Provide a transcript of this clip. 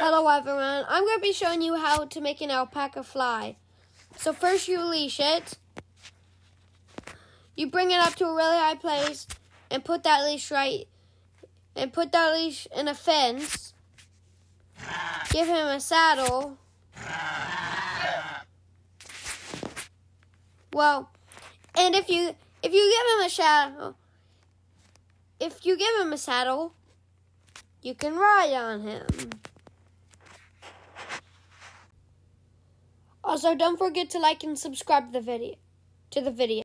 Hello everyone, I'm going to be showing you how to make an alpaca fly. So first you leash it. You bring it up to a really high place and put that leash in a fence. Give him a saddle. Well, and if you give him a saddle, you can ride on him. Also, don't forget to like and subscribe to the video.